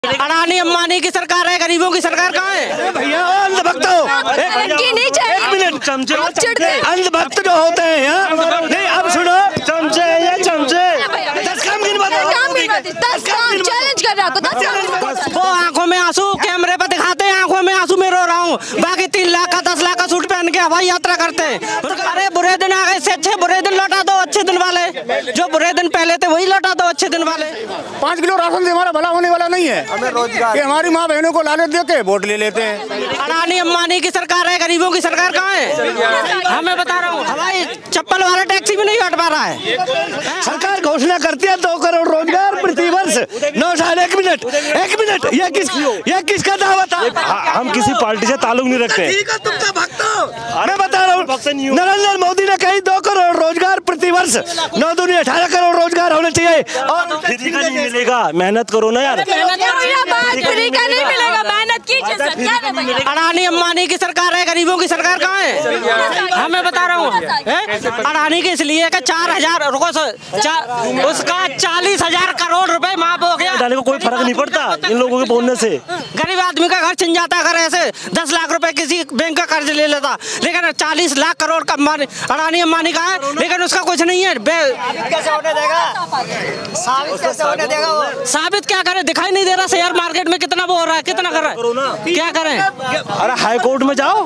अडानी अंबानी की सरकार है, गरीबों की सरकार कहाँ है? भैया अंधभक्त हो, एक मिनट, अंधभक्त जो होते हैं यहाँ नहीं। अब सुनो, चमचे या चमचे 10 काम गिनवा दो, 10 काम चैलेंज कर रहा है। वो आंखों में आंसू कैमरे पर दिखाते हैं, आंखों में आंसू में रो रहा हूँ। बाकी 3 लाख का 10 लाख का सूट पहन के हवाई यात्रा करते हैं। अरे बुरे दिन आ गए, इससे अच्छे बुरे दिन लौटा दो, अच्छे दिन वाले जो बुरे दिन पहले थे वही लौटा दो, अच्छे दिन वाले। 5 किलो राशन से हमारा भला होने वाला नहीं है। हमें रोजगार, ये हमारी माँ बहनों को लालच दे के वोट ले लेते हैं। अडानी अंबानी की सरकार है, गरीबों की सरकार कहाँ है? हमें बता रहा हूँ, हवाई चप्पल वाला टैक्सी भी नहीं हट पा रहा है। सरकार घोषणा करती है 2 करोड़ रोजगार प्रति वर्ष। 9 साल, 1 मिनट, ये किसका दावा था? हम किसी पार्टी से ताल्लुक नहीं रखते। मैं बता रहा हूँ, नरेंद्र मोदी ने कही 2 करोड़ रोजगार प्रति वर्ष, 9 दूनी 18 करोड़ रोजगार होने चाहिए। और फ्री का नहीं मिलेगा, मेहनत करो ना यार। अडानी अंबानी की सरकार है, गरीबों की सरकार कहाँ है? हमें बता रहा हूँ, अडानी के इसलिए का 4,000 उसका 40,000 करोड़ रुपए माफ हो गया। अडानी को कोई फर्क नहीं पड़ता इन लोगों के बोलने से। गरीब आदमी का घर छिन जाता, अगर ऐसे 10 लाख रुपए किसी बैंक का कर्ज ले लेता, लेकिन 40 लाख करोड़ का अडानी अंबानी का है, लेकिन उसका कुछ नहीं है। कैसे होने देगा वो? साबित क्या करे, दिखाई नहीं दे रहा शेयर मार्केट में कितना वो हो रहा है, कितना कर रहा है, क्या करें? अरे हाई कोर्ट में जाओ,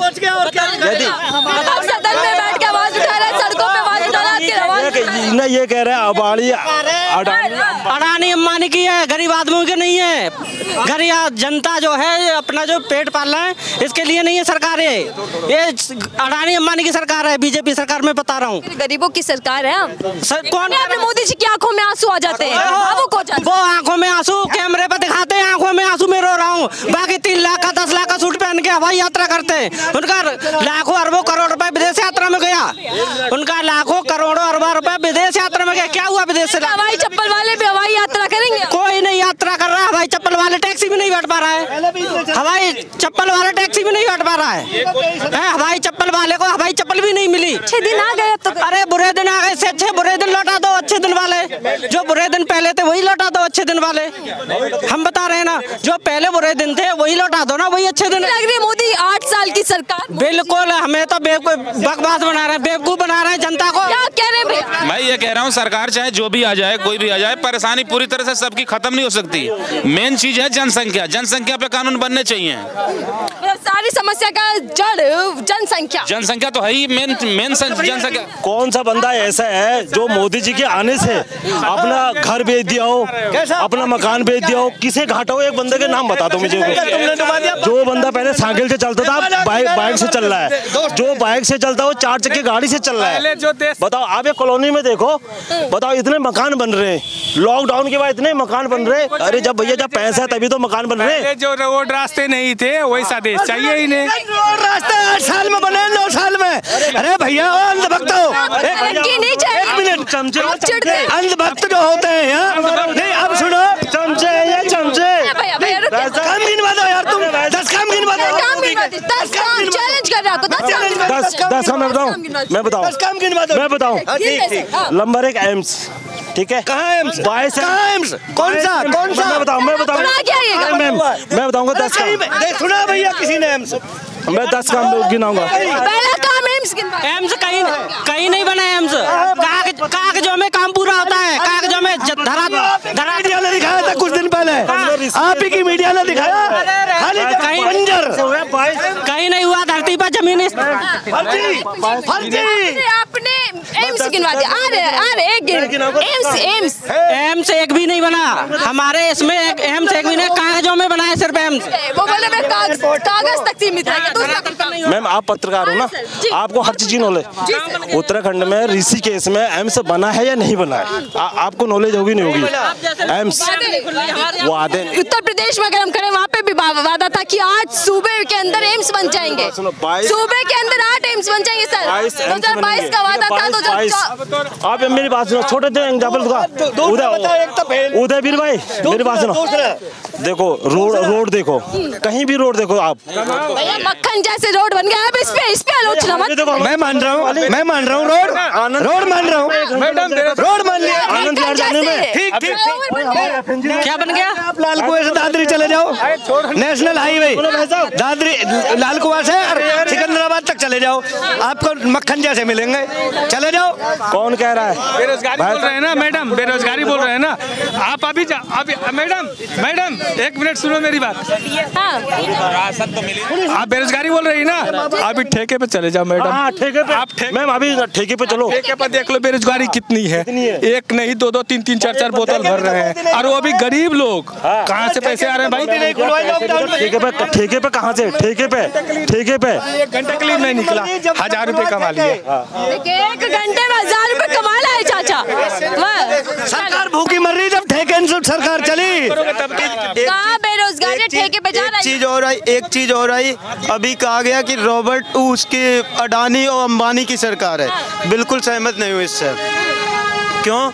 सदन में बैठ के आवाज उठा रहा है, सड़कों पे आवाज उठा रहा है। ये कह रहे हैं अडानी अंबानी की है, गरीब आदमियों की नहीं है। गरीब जनता जो है अपना जो पेट पाल रहा है, इसके लिए नहीं है सरकार है। ये अडानी अंबानी की सरकार है, बीजेपी सरकार में बता रहा हूँ। गरीबों की सरकार है। कौन? मोदी जी की आंखों में आंसू आ जाते हैं, वो आंखों में आंसू कैमरे पर दिखाते हैं, आंखों में आंसू में रो रहा हूँ। बाकी 3 लाख का 10 लाख का सूट पहन के हवाई यात्रा करते हैं। उनका लाखों अरबों करोड़ रुपए विदेश यात्रा में गया, उनका लाखों करोड़ों अरबों रुपए विदेश यात्रा में गया। क्या हुआ विदेश से? हवाई चप्पल वाले भी हवाई यात्रा करेंगे? कोई नहीं यात्रा कर रहा है, हवाई चप्पल वाले टैक्सी भी नहीं बैठ पा रहा है। हवाई चप्पल वाला टैक्सी भी नहीं बैठ पा रहा है। हवाई चप्पल वाले को हवाई चप्पल भी नहीं मिली। अच्छे दिन आ गए तो। अरे बुरे दिन आ गए, इससे अच्छे बुरे दिन लौटा दो, अच्छे दिन वाले जो बुरे दिन पहले थे वही लौटा दो, अच्छे दिन वाले। हम बता रहे हैं ना, जो पहले बुरे दिन थे वही लौटा दो ना, वही अच्छे दिन। लग रही है मोदी 8 साल की सरकार। बिल्कुल, हमें तो बकवास बना रहे हैं, बेवकूफ बना रहे हैं जनता को। क्या कह रहे हैं? मैं ये कह रहा हूँ, सरकार चाहे जो भी आ जाए, कोई भी आ जाए, परेशानी पूरी तरह से सबकी खत्म नहीं हो सकती। मेन चीज है जनसंख्या, जनसंख्या पे कानून बनने चाहिए। सारी समस्या का जड़ जनसंख्या तो है ही मेन जनसंख्या। कौन सा बंदा ऐसा है जो मोदी जी के आने से अपना घर बेच दिया हो, अपना मकान बेच दिया हो, किसे घाटा हो? एक बंदे के नाम बता दो मुझे। जो बंदा पहले साइकिल से चलता था, बाइक से चल रहा है, जो बाइक से चलता है वो 4 चक्के गाड़ी से चल रहा है। बताओ, आप एक कॉलोनी में देखो, बताओ इतने मकान बन रहे हैं, लॉकडाउन के बाद इतने मकान बन रहे। अरे जब भैया जब पैसा है तभी तो मकान बन रहे हैं। जो रोड रास्ते नहीं थे वैसा देश चाहिए ही नहीं। रोड रास्ते 8 साल में बने, 9 साल में। अरे भैया अंधभक्त हो, एक मिनट, अंधभक्त जो होते हैं यहाँ नहीं। अब सुनो, चमचे या चमचे 10 काम गिनवा दो यार, तुम 10 काम गिनवा दो। 10 काम चैलेंज कर रहा है। 10 काम मैं बताऊँ 10 काम गिनवा दो, मैं बताऊँ। नंबर 1 एम्स, ठीक है? कहाँ एम्स? कौन सा? मैं बताऊंगा 10 काम। सुना भैया किसी ने एम्स? मैं 10 काम गिनाऊंगा। पहला काम एम्स कहीं नहीं बना एम्स। कागजों में काम पूरा होता है, कागजों में मीडिया ने दिखाया था कुछ दिन पहले, आप ही की मीडिया ने दिखाया। कहीं नहीं हुआ, धरती पर जमीन। आपने एम्स गिनवा दिया। एम्स एक भी नहीं बना हमारे इसमें, एम्स एक भी नहीं, कागजों में बना है सिर्फ एम्स। वो बोले मैं कागज तक सीमित है। मैम आप पत्रकार हो ना, आपको हर चीज की नॉलेज। उत्तराखंड में ऋषिकेश में एम्स बना है या नहीं बना है? आपको नॉलेज होगी नहीं होगी? एम्स वादे उत्तर प्रदेश में अगर हम करें, वहाँ पे भी वादा था कि 8 सूबे के अंदर एम्स बन जाएंगे। सूबे के अंदर 8 एम्स बन जाएंगे सर। 2022 का वादा था। आप मेरी बात सुनो, छोटे थे एग्जाम्पल उदयवीर भाई, मेरी बात सुनो। देखो रोड देखो, कहीं भी रोड देखो आप, भैया मक्खन जैसे रोड बन गया। अब इस पे आलोचना मत। मैं मान रहा हूँ रोड मान रहा हूँ, मैडम रोड मान लिया। आनंद विहार जाने में ठीक क्या बन गया? आप लाल कुआं से दादरी चले जाओ, नेशनल हाईवे दादरी लाल कुआं से सिकंदराबाद तक चले जाओ, आपको मक्खन जैसे मिलेंगे। चले जाओ। कौन कह रहा है? बेरोजगारी बोल रहे हैं ना मैडम, बेरोजगारी बोल रहे हैं ना आप। अभी मैडम 1 मिनट सुनो मेरी बात। आप बेरोजगारी बोल रही है ना, अभी ठेके पे चले जाओ मैडम। हाँ, ठेके पे आप मैम अभी ठेके पे चलो, ठेके पे देख लो बेरोजगारी कितनी है। एक नहीं 2-2 3-3 4-4 बोतल भर रहे हैं, और वो भी गरीब लोग। कहाँ से पैसे आ रहे हैं भाई? ठेके पे कहाँ से? ठेके पे 1 घंटे के लिए नहीं निकला, 1000 रुपए कमा लिए। 1 घंटे में 1000 रुपए कमा लाए चाचा। सरकार भूखी मर रही, जब ठेके सरकार चली। कहाँ बेरोजगारी ठेके पे जा रही है? एक चीज और आई, अभी कहा गया कि रॉबर्ट उसके अडानी और अंबानी की सरकार है। बिल्कुल सहमत नहीं हूँ इससे। क्यों?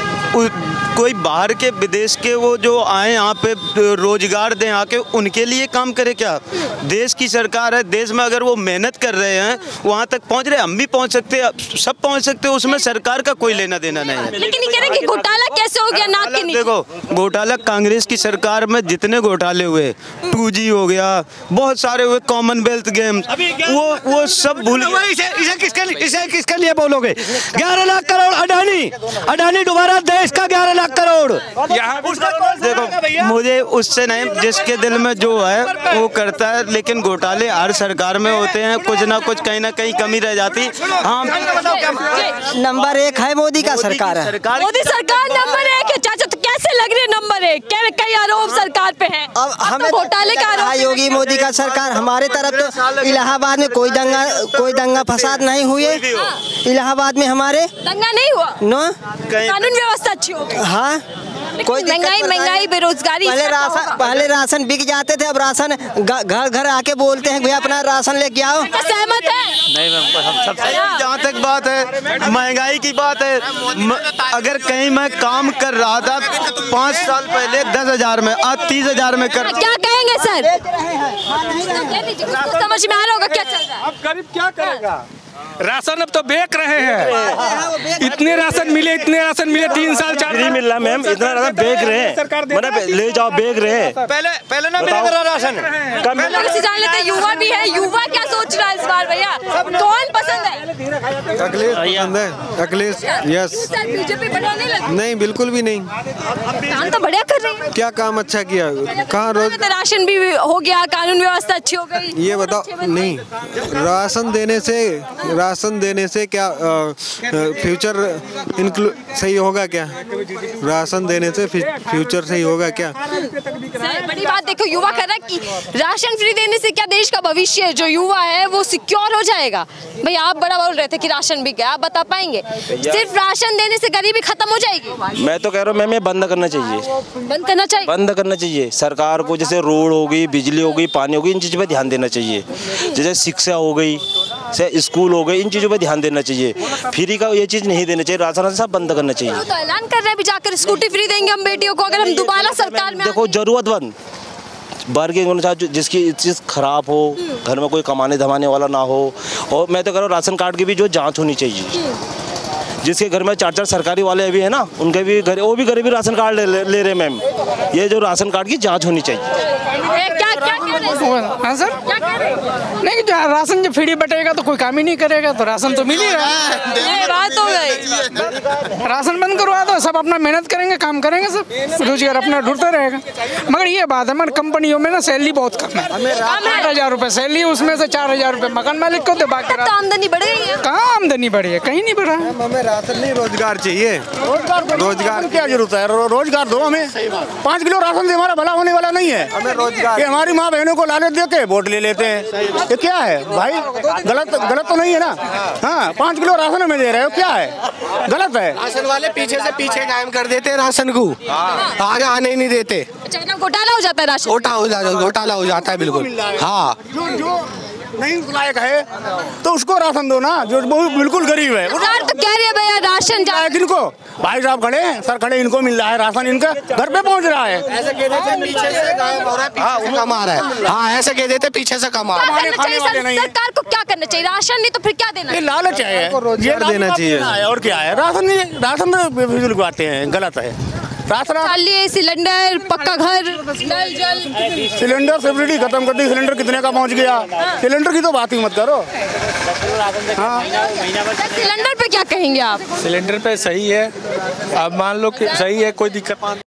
कोई बाहर के विदेश के वो जो आए यहाँ पे रोजगार दें आके, उनके लिए काम करे क्या? देश की सरकार है, देश में अगर वो मेहनत कर रहे हैं वहाँ तक पहुँच रहे, हम भी पहुँच सकते हैं, सब पहुँच सकते हैं, उसमें सरकार का कोई लेना देना नहीं है। लेकिन ये कह रहे कि घोटाला कैसे हो गया नाक के नीचे? देखो घोटाला कांग्रेस की सरकार में जितने घोटाले हुए, 2G हो गया, बहुत सारे हुए, कॉमनवेल्थ गेम्स, वो सब भूल। इसे किसके लिए बोलोगे? 11 लाख करोड़ अडानी दोबारा देश का 11 लाख करोड़। देखो मुझे उससे नहीं, जिसके दिल में जो है वो करता है, लेकिन घोटाले हर सरकार में होते हैं, कुछ ना कुछ कहीं ना कहीं कमी रह जाती। हाँ, नंबर 1 है मोदी का सरकार है। मोदी सरकार नंबर 1 है चाचा। तो कैसे लग रही है नंबर 1? कई आरोप सरकार पे है। अब हमें घोटाले का आरोप। योगी मोदी का सरकार। हमारे तरफ तो इलाहाबाद में कोई दंगा फसाद नहीं हुए। इलाहाबाद में हमारे दंगा नहीं हुआ। नो, कानून व्यवस्था अच्छी हो गई। हाँ, कोई महंगाई बेरोजगारी। पहले राशन बिक जाते थे, अब राशन घर आके बोलते हैं भैया अपना राशन लेके आओ। सहमत है? नहीं मैम, जहाँ तक बात है महंगाई की बात है, अगर कहीं मैं काम कर रहा था 5 साल पहले 10,000 में, आज 30,000 में कर। क्या कहेंगे सर? समझ में आ रहा होगा क्या चल रहा है? अब गरीब क्या करेगा? राशन अब तो बेच रहे हैं। इतने राशन मिले 3 साल 4 नहीं मिल रहा मैम, इतना राशन बेच रहे हैं, मतलब ले जाओ बेच रहे हैं। पहले ना बेच रहा राशन। जान लेते युवा भी है, युवा क्या सोच रहा है इस बार भैया? कौन पसंद है? अखिलेश यस। बीजेपी बढ़ाने लगी? नहीं, बिल्कुल भी नहीं। काम तो बढ़िया कर रही है। क्या काम अच्छा किया? कहाँ राशन भी हो गया, कानून व्यवस्था अच्छी हो गई। ये बताओ। नहीं, राशन देने से क्या फ्यूचर सही होगा क्या? राशन देने से फ्यूचर सही होगा क्या? बड़ी बात देखो, युवा कर रहा है कि राशन फ्री देने से क्या देश का भविष्य जो युवा है वो सिक्योर हो जाएगा। भाई आप बड़ा बोल रहे थे कि राशन भी क्या, आप बता पाएंगे? सिर्फ राशन देने से गरीबी खत्म हो जाएगी? मैं तो कह रहा हूँ मैम, ये बंद करना चाहिए। बंद करना चाहिए सरकार को। जैसे रोड हो गई, बिजली हो गई, पानी हो गई, इन चीज़ों पर ध्यान देना चाहिए। जैसे शिक्षा हो गई, स्कूल हो गए, इन चीज़ों पर ध्यान देना चाहिए। फ्री का ये चीज़ नहीं देना चाहिए, राशन सब बंद करना चाहिए। तो ऐलान कर रहे हैं जाकर स्कूटी फ्री देंगे हम बेटियों को अगर हम दोबारा सरकार में। देखो जरूरतमंद वर्ग जिसकी चीज़ खराब हो, घर में कोई कमाने धमाने वाला ना हो, और मैं तो कह रहा हूँ राशन कार्ड की भी जो जाँच होनी चाहिए। जिसके घर में 4-4 सरकारी वाले अभी है ना, उनके भी घर, वो भी घर भी राशन कार्ड ले रहे मैम। ये जो राशन कार्ड की जांच होनी चाहिए। हाँ सर, नहीं राशन जब फ्री बटेगा तो कोई काम ही नहीं करेगा, तो राशन तो मिल ही रहा है। बात हो गई। राशन बंद करवा दो, सब अपना मेहनत करेंगे, काम करेंगे, सब रोजगार अपना ढूंढता रहेगा। मगर ये बात है, हमारी कंपनियों में ना सैलरी बहुत कम है। 8,000 रुपए सैलरी, उसमें से 4,000 रुपए मकान मालिक को दे, बाकी आमदनी बढ़ गई है। कहाँ आमदनी बढ़ी है? कहीं नहीं बढ़ा। हमें राशन नहीं, रोजगार चाहिए। रोजगार क्या जरूरत है? रोजगार दो हमें। 5 किलो राशन से हमारा भला होने वाला नहीं है। हमें रोजगार। ये हमारी माँ बहनों को लालच दे के वोट ले लेते हैं। ये क्या है भाई? गलत तो नहीं है ना? हाँ, 5 किलो राशन हमें दे रहे हो, क्या है? गलत है। राशन वाले पीछे से पीछे कायम कर देते हैं राशन को, आगे आने नहीं देते। घोटाला हो जाता है राशन। घोटाला हो जाता है बिल्कुल। हाँ, नहीं उस लायक है तो उसको राशन दो ना, जो बिल्कुल गरीब है। सरकार तो कह रही है भैया राशन किनको, भाई साहब खड़े हैं, सर खड़े, इनको मिल रहा है राशन, इनका घर पे पहुंच रहा है। ऐसे कह देते पीछे से गायब हो रहा है, पीछे से कमा रहा है। हाँ ऐसे कह देते पीछे से कमा रहा है। सरकार को क्या करना चाहिए? राशन नहीं तो फिर क्या देना? लालच है, रोजगार देना चाहिए और क्या है। राशन में लगवाते हैं, गलत है। चालिए सिलेंडर, पक्का घर, नल जल, सिलेंडर सब्सिडी खत्म कर दी। सिलेंडर कितने का पहुंच गया? सिलेंडर की तो बात ही मत करो। हाँ। सिलेंडर पे क्या कहेंगे आप? सिलेंडर पे सही है, अब मान लो कि सही है, कोई दिक्कत